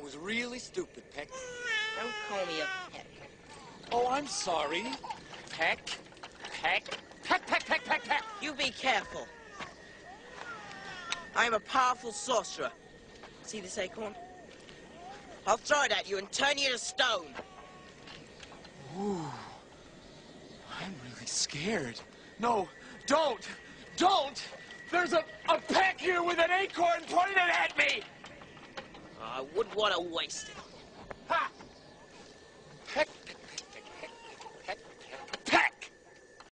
was really stupid, Peck. Don't call me a peck. Oh, I'm sorry. Peck, Peck, Peck, Peck, Peck, Peck, Peck. You be careful. I am a powerful sorcerer. See this acorn? I'll throw it at you and turn you to stone. Ooh. I'm really scared. No, don't! Don't! There's a peck here with an acorn pointed at me! I wouldn't want to waste it.